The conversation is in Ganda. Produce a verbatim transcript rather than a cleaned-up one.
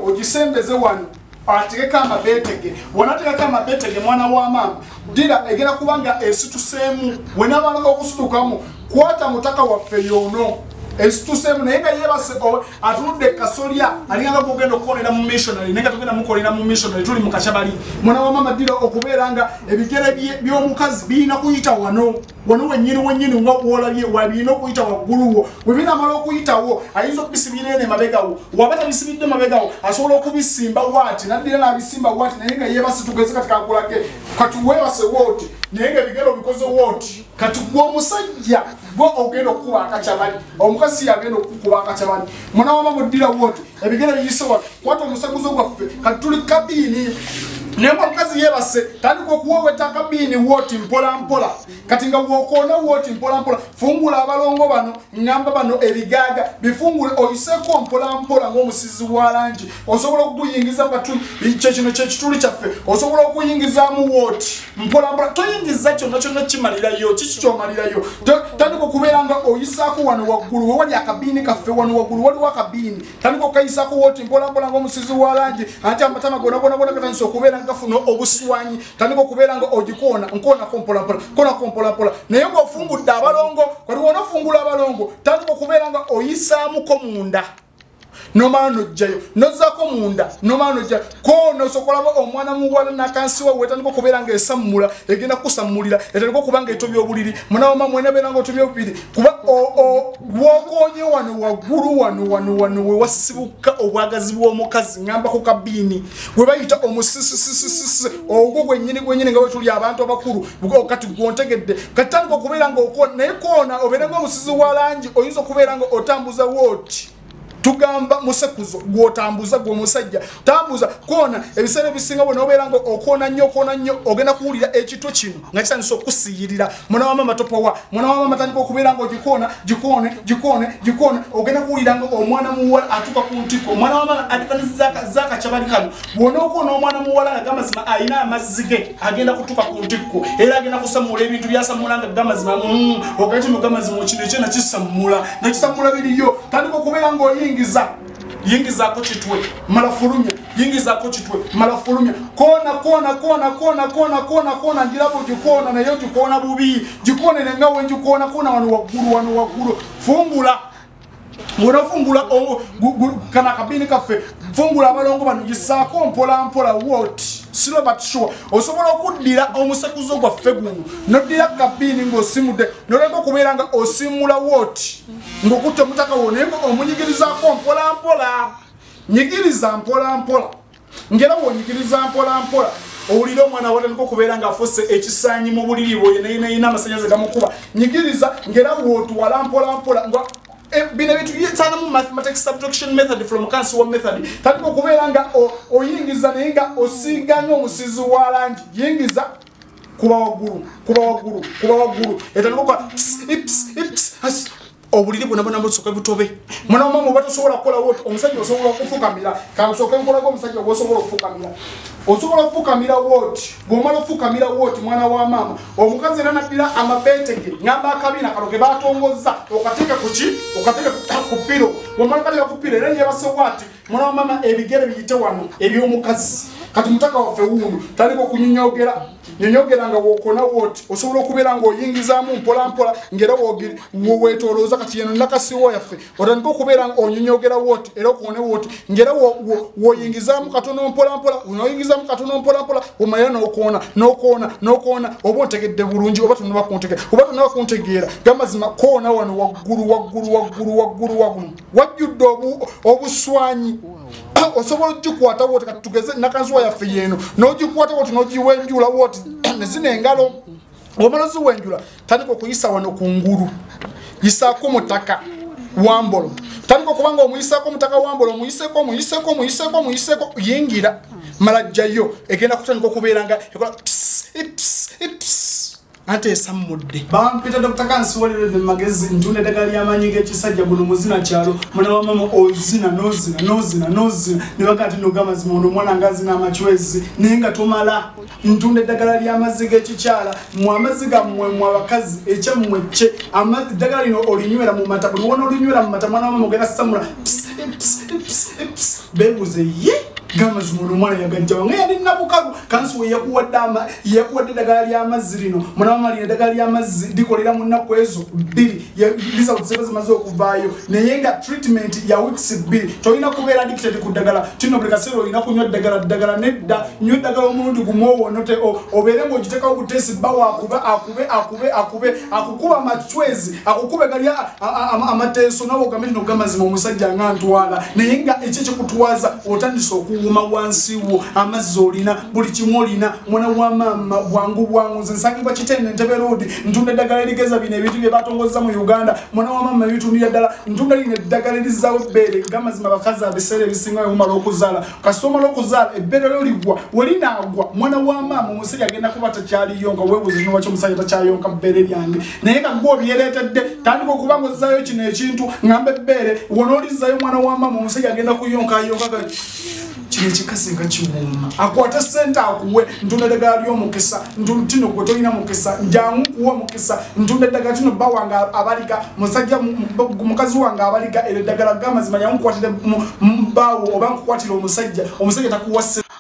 ogisembeze wano ategeka amabetege wanategeka amabetege mwana wa mama dira egera kubanga esituseemu wenabanga okusutukamu kwata mutaka waffe yono esituseemu naye nga yebase atuludde kasolya alinganga kugenda okukolera mu missionary naye nga tugenda mukolera mu missionary tuli mu Kachabali mwana wa mama dira okubeera nga ebigere by'omukazi birina kuyita wano wano wenyini wenyini nga wolabye wabirina okuyita wagguluwo webinamala okuyitawo ayinza okubisibira ene mabegawo wabata bisibidde mabegawo asobola okubisimba wati naddira n'abisimba wati naye nga yebase tugeze kati kakulage kati webase woti naye nga ebigero bikoze woti kati gw'omusajja gwo ogenda okukuba Akachabali omukazi yagenda okukuba Akachabali mwana wa mama dira woti ebigero biyisowa kwata omusaguzo gwaffe kati tuli kabini Nemba mkazi yebase tandika okuweweta kabini woti mpola mpola kati nga wokona woti mpola mpola fungula abalongo bano ngamba bano ebigaga bifungule oyiseko mpola mpola ng'omusizi wa langi osobola okuyingiza batu kye kino kye kituli kyaffe osobola okuyingiza mu woti mpola mpola toyingiza kyonna kyonna kimalirayo kiki kyomalirayo tandika okubeera nga oyisako wano waggulu wali akabini kaffe wano waggulu waliwo akabini tandika okayisako woti mpola mpola ng'omusizi wa langi ate amatama gona gona gona gatandisa okubeera ngafuno obuswanyi tandika okubeera nga ogikona nkona kompola mpola kona kompola mpola naye ng'ofungudde abalongo kati wonafungula abalongo tandika okubeera nga oyisaamuko munda nomala nojjayo nozzaako munda nomala nojjayo kono osokolaba omwana muwala nakansiwa wetandika okubeera nga esammula egenda kukusammulira etandika okuba nga etobya obuliri munawama mwena beera nga otobya obubiri kuba wokonye wano waggulu wano wano wano we wasibuka obwagazi bw'omukazi ngamba ku kabiini we bayita omusisisisisi ogwo gwennyini gwennyini nga wetuli abantu abakulu kati gwontegedde kati tandika okubeera nga okona naye koona obeera ng'omusizi wa langi oyinza okubeera nga otambuza wooti tugamba musekuzo gwotambuza gwo musajja tambuza kona ebiseera bisinga bwe nobeera nga okona nnyo okona nnyo ogenda kuwulira ekito kino nga kitandisa okusiyirira mwana wa mama topowa mwana wa mama tandika okubeera nga ogikona gikone gikone gikone ogenda kuwulira nga omwana muwala atuuka ku ntiko omwana wa mama adivanizi z'Akachabali kano bwona okona omwana muwala nga gamazima alina amazzi ge agenda kutuuka ku ntiko era agenda kusammula ebintu byasammula nga gamazima ogati mu gamazima kino ekyo nakisammula nakisammula biriyo tandika okubeera nga oyingi Yingiza yingiza ko kitwe malafulumya yingiza ko kitwe malafulumya kona kona kona kona kona kona kona ngirabo gikona nayo gikona bubi gikone nenga wenju kona kona wano waggulu wano waggulu fungula Mura fungula kana kabini kafe fungula abalongo bano gisako mpola mpola what silo but sure osobola okuddira omusekuzo gwa feguno nodira kabini ngo simude nolengo kuberanga osimula what ngokutte mutaka wonengo omunyigiriza ko mpola mpola nyigiriza mpola mpola ngera wonyigiriza mpola mpola Owulira omwana wala nko kubeera nga afose ekisanyi mu buliri bwe ina ina amasanyaze gamukuba nyigiriza ngera wotu wala mpola mpola ngwa bina bitu yetana mu mathematics subtraction method from cancer one method tandiko kubeera nga oyingiza nenga osinga n'omusizi wa langi yingiza kuba waguru kuba waguru kuba waguru etandiko kwa ips ips obuliri bwona bwona mbusoka butobe mwana mama obato sobola kola wote omusajja osobola okufukamira kamusoka nkola ko omusajja osobola okufukamira osobola okufukamira wote gomala okufukamira wote mwana wa mama omukazi era nadira amabetege ngamba akabina kaloke batongoza okateka kuki okateka ku piro gomala kali yakupira era yebase wati mwana wa mama ebigere biyite wano ebyo omukazi kati mutaka waffe wuno taliko kunyinyogera nyonyogera nga wokona wote osobola okubeera nga oyingizamu mpola mpola ngera wogiri wetolooza kati yeno nakasiwo yaffe otandika okubeera nga onyonyogera wote era okone wote ngera woyingizamu katono mpola mpola unoyingizamu katono mpola mpola omaya n'okona n'okona n'okona oba ontegedde bulungi oba tonaba kuntegeera oba tonaba kuntegeera gamazima koona wano waggulu waggulu waggulu waggulu waggulu wajjudde obuswanyi osobola okugikwata wote kati tugeze nakanzuwa yaffe yeno n'ogikwata wote n'ogiwenjula wote nezina engalo omala ziwenjula tandika okuyisa wano ku ngulu yisaako mutaka wambolo tandika okubanga omuyisako mutaka wambolo omuyiseko omuyiseko omuyiseko omuyiseko yingira mala jjayo egenda kutandika okubeera nga ekola ips ips ate esammudde bampita Doctor Kansiwolere the magazine ntunda eddagala ly'amaanyi g'ekisajja guno muzina kyalo mwana wa mama ozina nozina nozina nozina ne baga ati n'og'amazima ono omwana ngazina amachwezi naye nga tomala ntunda eddagala ly'amazzi g'ekikyala mu amazzi gammwe mu abakazi ekyammwe kye eddagala lino olinywera mu mata buli wona olinywera mu mata mwana wa mama ogenda samula beebuze ye gamazima ono omwana yagajja wange yali nabukalu Kansiwo yakuwadde ama yakuwadde eddagala ly'amazzi lino mwana wa mama lino eddagala ly'amazzi likolera mu nnaku ezo bbiri lisa kuziba zimaze okuvaayo naye nga treatment ya weeks bbiri tolina kubeera addicted ku ddagala kino buli kaseera olina kunywa ddagala ddagala nedda nywa eddagala omulundi gumu owonote obeere ng'ogiteekawo butesi bbawo akube akube akube akube akukuba amachwezi akukube gali amateeso nawe ogambe nti n'ogamazima omusajja nga ntwala naye nga ekyo ekikutwaza otandisa okuwuma wansi wo amazzi olina buli kimu olina mwana wa mama bwangu bwangu nze nsangibwa Kitende Entebbe Road ntunda eddagala erigeza bino ebintu bye batongozza mu Uganda mwana wa mama ebitundira ddala ntunda lino eddagala erizaawo ebbeere ng'amazima bakazi abiseera ebisinga bimala okuzaala kasita omala okuzaala ebbeere lyo ligwa welinaagwa mwana wa mama omusajja agenda kuba takyaliyonka weebuuze kino lwaki omusajja takyayonka bbeere lyange naye nga gwe obyereetedde tandika okuba nga ozzaayo kino ekintu ngamba ebbeere wona olizzayo mwana wa mama omusajja agenda kuyonka ayonka kino ekikasi nga kiwuuma akwata ssente akuwe ntunda eddagala ly'omukisa ntino gwe tolina mukisa njangu kuwa mukisa ntunda eddagala kino bba wange abaliga musajja mukazi wange abaliga era eddagala g'amazima nyangu nkukwatire mu bbaawo oba nkukwatire omusajja omusajja takuwa ssente